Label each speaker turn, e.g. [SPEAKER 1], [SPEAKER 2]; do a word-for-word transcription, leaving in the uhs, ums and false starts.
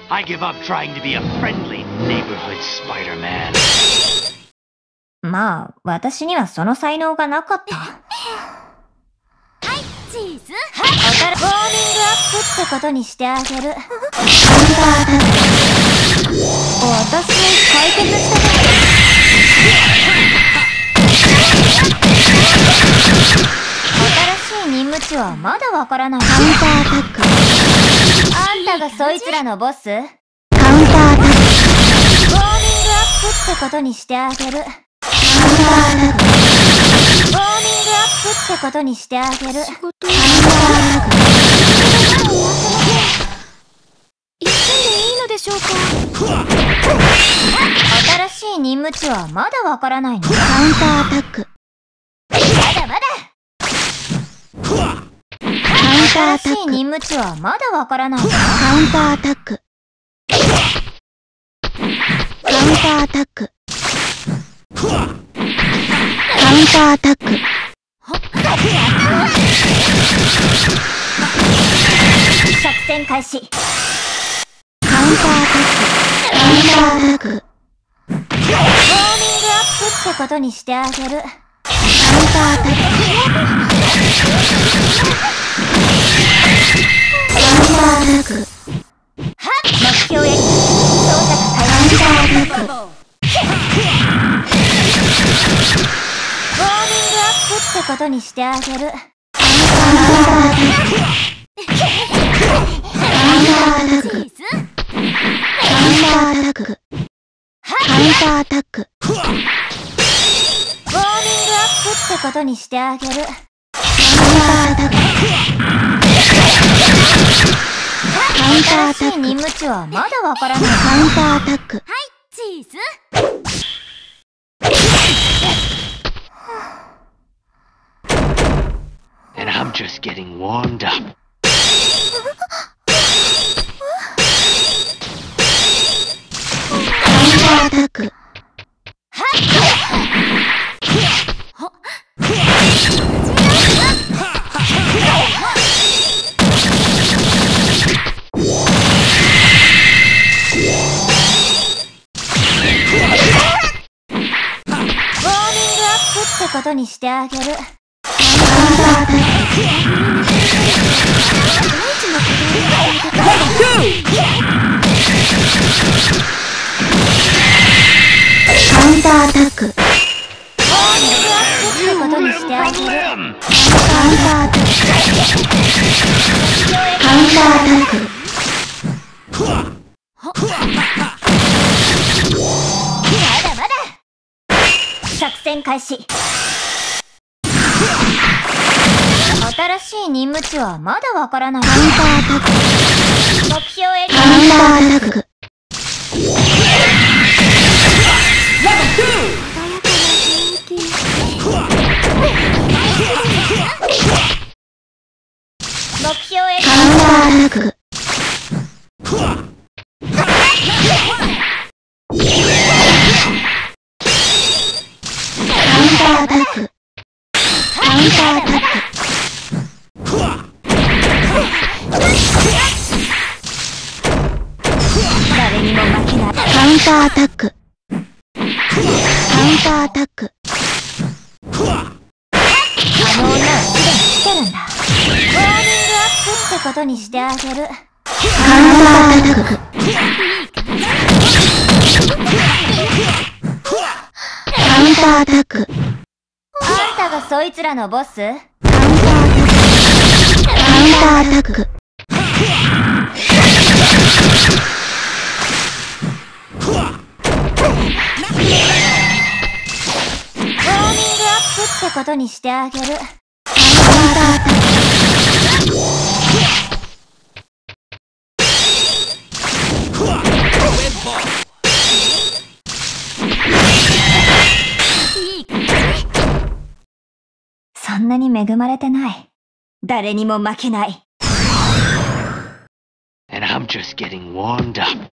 [SPEAKER 1] I give up trying to be a friendly neighborhood Spider-Man.
[SPEAKER 2] まあ、私にはその才能がなかった。
[SPEAKER 3] はい、チーズ。
[SPEAKER 2] おたらウォーミングアップってことにしてあげる。私、解決したね。新しい任務値はまだわからない。カウンターアタック。あんたがそいつらのボス？カウンターアタック。ウォーミングアップってことにしてあげる。カウンターアタック。ウォーミングアップってことにしてあげる。
[SPEAKER 3] 仕事を一瞬でいいのでしょうか。
[SPEAKER 2] 新しい任務値はまだわからないの。カウンターアタック。まだまだ。新しい任務値はまだわからないの。カウンターアタック。カウンターアタック。カウンターアタック。作戦開始。カウンターアタック。カウンターアタック。ウォーミングアップってことにしてあげる。カウンターアタック。カウンターアタック。はっ！目標へ。操作開始。カウンターアタック。ウォーミングアップってことにしてあげる。カウンターアタック。カウンターアタック。カウンターアタック。カウンターアタック。ウォーミングアップってことにしてあげる。カウンターアタック。カウンターアタック。新しい任務値はまだわからない。カウンターアタック。
[SPEAKER 3] はい、チーズ。
[SPEAKER 1] And I'm just getting warmed up.
[SPEAKER 2] アタック。ってことにしてあげる。カウンターアタック。ってことにしてあげる。カウンターアタック。カウンターアタック。作戦開始。新しい任務値はまだわからない。カウンターアタック。目標エリア。カウンターアタック。目標エリア。カウンターアタック。カウンターアタック。カウンターアタック。誰にも負けない。カウンターアタック。カウンターアタック。あの女はすでに来てるんだ。ウォーミングアップってことにしてあげる。カウンターアタック。カウンターアタック。あんたがそいつらのボス？カウンターアタック。カウンターアタック。ウォーミングアップってことにしてあげる。カウンターアタック。そんなに恵まれてない。誰にも負けない。
[SPEAKER 1] And I'm just getting warmed up.